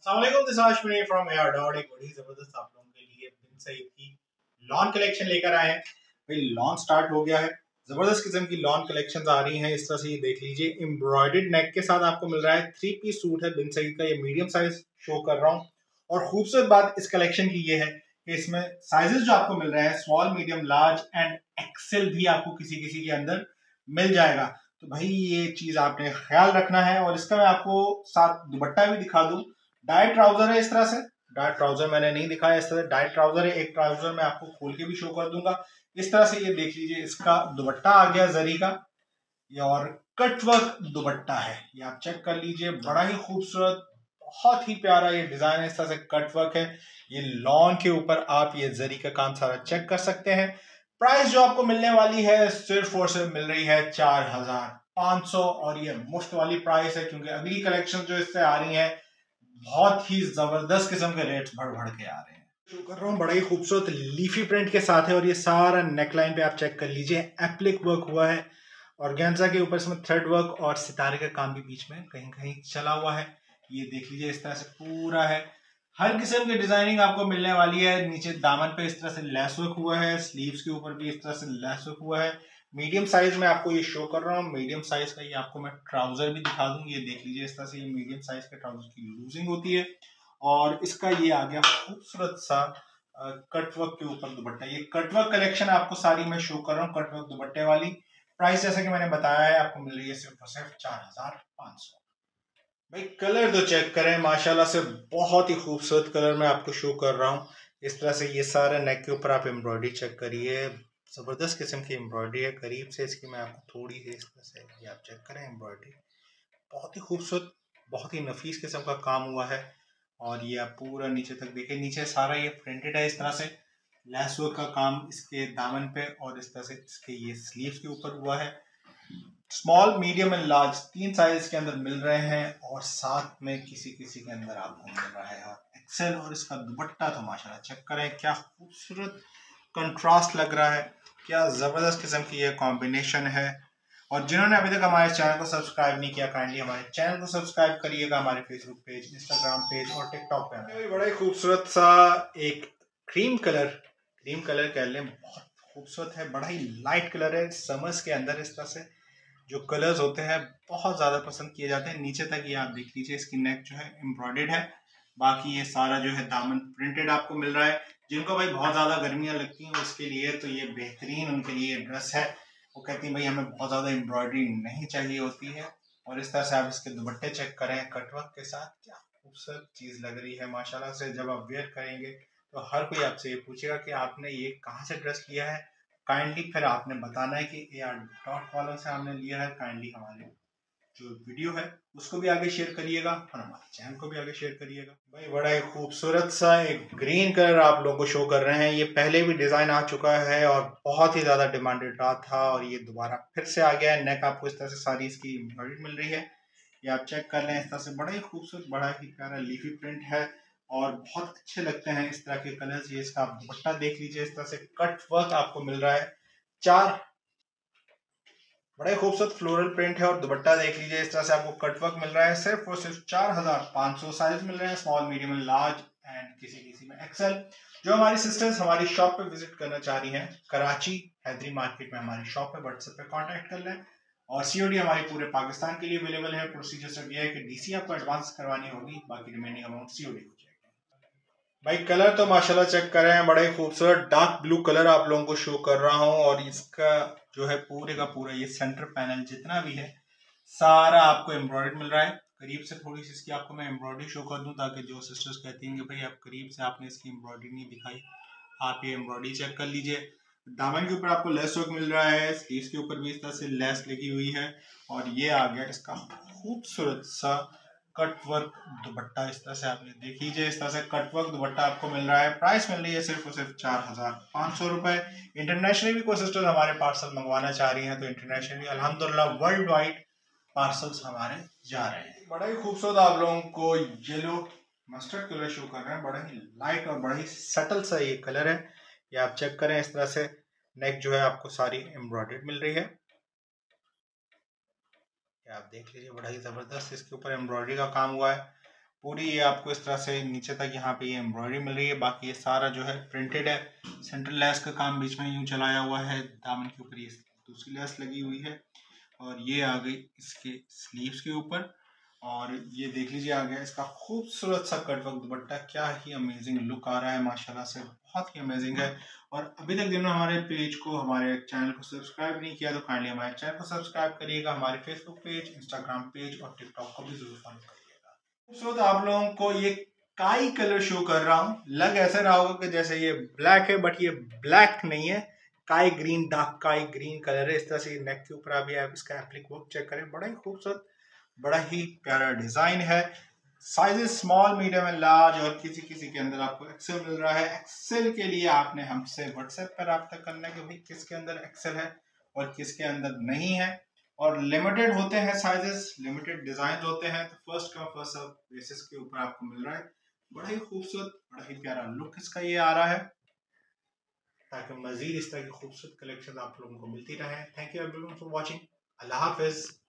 अस्सलाम वालेकुम, दिस आश मनी फ्रॉम एयर डॉट। एक बड़ी जबरदस्त आप लोगों के लिए बिन सईद की लॉन कलेक्शन लेकर आए हैं। भाई लॉन स्टार्ट हो गया है, जबरदस्त किस्म की लॉन कलेक्शंस आ रही हैं। इस तरह से ये देख लीजिए, एम्ब्रॉयडर्ड नेक के साथ आपको मिल रहा है। 3 पीस सूट है बिन सईद का, ये मीडियम साइज शो कर रहा हूँ। और खूबसूरत बात इस कलेक्शन की ये है कि इसमें साइजेस जो आपको मिल रहे हैं small, medium, large and XL भी आपको किसी किसी के अंदर मिल जाएगा। तो भाई ये चीज आपने ख्याल रखना है। और इसका मैं आपको साथ दुपट्टा भी दिखा दूं। डाइट ट्राउजर है, इस तरह से डाइट ट्राउजर मैंने नहीं दिखाया। इस तरह डाइट ट्राउजर है। एक ट्राउजर मैं आपको खोल के भी शो कर दूंगा। इस तरह से ये देख लीजिए, इसका दुपट्टा आ गया जरी का, ये और कट वर्क दुपट्टा है। ये आप चेक कर लीजिए, बड़ा ही खूबसूरत, बहुत ही प्यारा ये डिजाइन है। इस तरह से कट वर्क है। ये लॉन के ऊपर आप ये जरी का काम सारा चेक कर सकते हैं। प्राइस जो आपको मिलने वाली है सिर्फ और सिर्फ मिल रही है 4500। और ये मुफ्त वाली प्राइस है, क्योंकि अगली कलेक्शन जो इससे आ रही है बहुत ही जबरदस्त किस्म के रेट्स बढ़ बढ़ के आ रहे हैं। शुरू कर रहा हूँ, बड़ा ही खूबसूरत लीफी प्रिंट के साथ है। और ये सारा नेकलाइन पे आप चेक कर लीजिए, एप्लिक वर्क हुआ है। ऑर्गेन्जा के ऊपर इसमें थ्रेड वर्क और सितारे का काम भी बीच में कहीं कहीं चला हुआ है। ये देख लीजिए, इस तरह से पूरा है। हर किस्म की डिजाइनिंग आपको मिलने वाली है। नीचे दामन पे इस तरह से लेस वर्क हुआ है, स्लीव्स के ऊपर भी इस तरह से लेस वर्क हुआ है। मीडियम साइज में आपको ये शो कर रहा हूँ। मीडियम साइज का ये आपको मैं ट्राउजर भी दिखा दूं। ये देख लीजिए, इस तरह से ये मीडियम साइज के ट्राउजर की लूजिंग होती है। और इसका ये आ गया खूबसूरत सा कटवर्क के ऊपर दुपट्टा। ये कटवर्क कलेक्शन आपको सारी मैं शो कर रहा हूँ, कटवर्क दुपट्टे वाली। प्राइस जैसे कि मैंने बताया है आपको मिल रही है सिर्फ और सिर्फ 4500। भाई कलर तो चेक करें, माशाल्लाह से बहुत ही खूबसूरत कलर मैं आपको शो कर रहा हूँ। इस तरह से ये सारा नेक के ऊपर आप एम्ब्रॉयडरी चेक करिए, जबरदस्त किस्म की एम्ब्रॉयडरी है। करीब से इसकी मैं आपको थोड़ी सी इस तरह से ये आप चेक करें, एम्ब्रॉयडरी बहुत ही खूबसूरत, बहुत ही नफीस किस्म का काम हुआ है। और ये आप पूरा नीचे तक देखिए, नीचे सारा ये प्रिंटेड है। इस तरह से लेस वर्क का काम इसके दामन पे और इस तरह से इसके ये स्लीव्स के ऊपर हुआ है। Small, medium and large 3 size के अंदर मिल रहे हैं। और साथ में किसी किसी के अंदर आपको मिल रहा है और एक्सेल। और इसका दुपट्टा तो माशाल्लाह चेक करें, क्या खूबसूरत कंट्रास्ट लग रहा है, क्या जबरदस्त किस्म की ये कॉम्बिनेशन है। और जिन्होंने अभी तक हमारे चैनल को सब्सक्राइब नहीं किया, काइंडली हमारे चैनल को सब्सक्राइब करिएगा। हमारे फेसबुक पेज, इंस्टाग्राम पेज और टिकटॉक पे बड़ा ही खूबसूरत सा एक क्रीम कलर कह लें, बहुत खूबसूरत है। बड़ा ही लाइट कलर है। समर्स के अंदर इस तरह से जो कलर्स होते हैं बहुत ज़्यादा पसंद किए जाते हैं। नीचे तक ये आप देख लीजिए, इसकी नेक जो है एम्ब्रॉयडर्ड है। बाकी ये सारा जो है दामन प्रिंटेड आपको मिल रहा है। जिनको भाई बहुत ज़्यादा गर्मियाँ लगती हैं उसके लिए तो ये बेहतरीन उनके लिए ड्रेस है। वो कहती हैं भाई हमें बहुत ज़्यादा एम्ब्रॉयडरी नहीं चाहिए होती है। और इस तरह से आप इसके दुपट्टे चेक करें कटवर्क के साथ, क्या खूबसूरत चीज़ लग रही है माशाल्लाह से। जब आप वेयर करेंगे तो हर कोई आपसे ये पूछेगा कि आपने ये कहाँ से ड्रेस लिया है। काइंडली फिर आपने बताना है कि एआर डॉट वालों से हमने लिया है। काइंडली हमारे जो वीडियो है उसको भी आगे शेयर करिएगा और हमारे चैनल को भी आगे शेयर करिएगा। भाई बड़ा ही खूबसूरत सा एक ग्रीन कलर आप लोगों को शो कर रहे हैं। ये पहले भी डिजाइन आ चुका है और बहुत ही ज्यादा डिमांडेड रहा था, और ये दोबारा फिर से आ गया है। नेक आपको इस तरह से सारी इसकी एम्ब्रॉयडरी मिल रही है। ये आप चेक कर लें, इस तरह से बड़ा ही खूबसूरत, बड़ा ही प्यारा लीफी प्रिंट है। और बहुत अच्छे लगते हैं इस तरह के कलर्स। ये इसका आप दुपट्टा देख लीजिए, इस तरह से कट वर्क आपको मिल रहा है। चार बड़े खूबसूरत फ्लोरल प्रिंट है। और दुपट्टा देख लीजिए, इस तरह से आपको कटवर्क मिल रहा है। सिर्फ और सिर्फ 4500। साइज मिल रहे हैं small, medium and large and किसी किसी में एक्सेल। जो हमारी सिस्टर्स हमारी शॉप पे विजिट करना चाह रही हैं, कराची हैदरी मार्केट में हमारी शॉप है, व्हाट्सएप पे कांटेक्ट कर लें। और सीओडी हमारी पूरे पाकिस्तान के लिए अवेलेबल है। प्रोसीजर सब यह है कि डीसी आपको एडवांस करवानी होगी, बाकी रिमेनिंग अमाउंट सीओडी हो जाएगी। भाई कलर तो माशाल्लाह चेक कर रहे हैं, बड़े खूबसूरत डार्क ब्लू कलर आप लोगों को शो कर रहा हूं। और इसका जो है पूरे का पूरा ये सेंटर पैनल जितना भी है सारा आपको एम्ब्रॉयडर्ड मिल रहा है। करीब से थोड़ी सी इसकी आपको मैं एम्ब्रॉयडरी शो कर दूं, ताकि जो सिस्टर्स कहती हैं कि भाई आप करीब से आपने इसकी एम्ब्रॉयडरी नहीं दिखाई, आप ये एम्ब्रॉयडरी चेक कर लीजिए। दामन के ऊपर आपको लेस वर्क मिल रहा है, स्लीव्स के ऊपर भी इस तरह से लेस लगी हुई है। और ये आ गया इसका खूबसूरत सा कट वर्क दुपट्टा। इस तरह से आप ये देख लीजिए, इस तरह से कट वर्क दुपट्टा आपको मिल रहा है। प्राइस मिल रही है सिर्फ और सिर्फ 4500 रुपए। इंटरनेशनली भी कोई सिस्टर हमारे पार्सल मंगवाना चाह रही हैं तो इंटरनेशनली अल्हम्दुलिल्लाह वर्ल्ड वाइड पार्सल्स हमारे जा रहे हैं। बड़ा ही खूबसूरत आप लोगों को येलो मस्टर्ड कलर शो कर रहे हैं। बड़ा ही लाइट और बड़ा ही सटल सा ये कलर है। ये आप चेक करें, इस तरह से नेक जो है आपको सारी एम्ब्रॉयडर्ड मिल रही है। आप देख लीजिए, बड़ा ही जबरदस्त इसके ऊपर एम्ब्रॉयडरी का काम हुआ है। पूरी ये आपको इस तरह से नीचे तक यहाँ पे ये एम्ब्रॉयडरी मिल रही है। बाकी ये सारा जो है प्रिंटेड है। सेंट्रल लेस का काम बीच में यूं चलाया हुआ है, दामन के ऊपर ये दूसरी लेस लगी हुई है और ये आ गई इसके स्लीव्स के ऊपर। और ये देख लीजिए आ गया इसका खूबसूरत सा कटवर्क दुपट्टा। क्या ही अमेजिंग लुक आ रहा है माशाल्लाह से, बहुत ही अमेजिंग है। और अभी तक जिन्होंने हमारे पेज को, हमारे चैनल को सब्सक्राइब नहीं किया तो काइंडली हमारे चैनल को सब्सक्राइब करिएगा। हमारे फेसबुक पेज, इंस्टाग्राम पेज और टिकटॉक को भी जरूर फॉलो करिएगा। खूबसूरत आप लोगों को ये काई कलर शो कर रहा हूँ। लग ऐसा रहा होगा कि जैसे ये ब्लैक है, बट ये ब्लैक नहीं है, काई ग्रीन, डार्क काई ग्रीन कलर है। इस तरह से नेक के ऊपर अभी आप इसका एप्लिक वर्क चेक करें, बड़ा ही खूबसूरत, बड़ा ही प्यारा डिजाइन है। Sizes small, medium and large और किसी किसी के अंदर आपको एक्सेल मिल रहा है। एक्सेल के लिए आपने हमसे व्हाट्सएप पर रब्ता करना है कि भाई किसके अंदर एक्सेल है और किसके अंदर नहीं है। और लिमिटेड होते हैं साइजेस, लिमिटेड डिजाइन होते हैं, तो first come first serve basis के ऊपर आपको मिल रहा है। बड़ा ही खूबसूरत, बड़ा ही प्यारा लुक इसका ये आ रहा है, ताकि मजीद इस तरह की खूबसूरत कलेक्शन आप लोगों को मिलती रहे। Thank you everyone for watching. अल्लाह हाफिज।